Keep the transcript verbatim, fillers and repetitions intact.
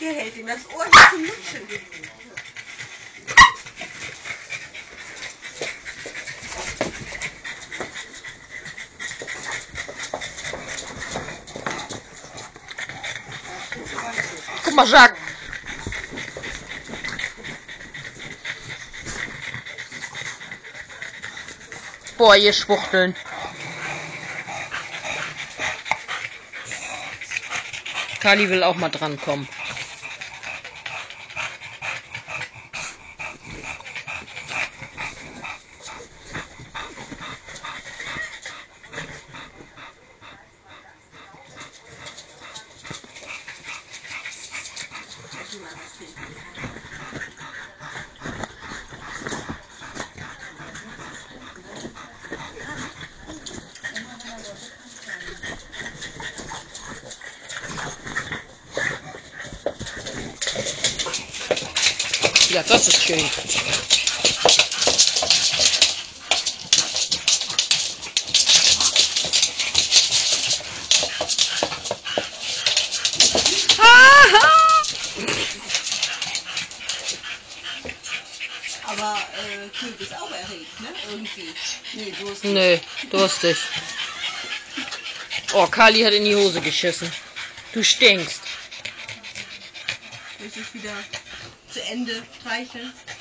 Der hält ihm das Ohr nicht zum Lutschen. Guck mal, Jacques. Boah, ihr Schwuchteln. Kali will auch mal drankommen. Ja, das ist schön. Aber äh, Köbi ist auch erregt, ne? Irgendwie. Nee, durstig. Nee, durstig. Oh, Kali hat in die Hose geschissen. Du stinkst. Willst du es wieder zu Ende streicheln?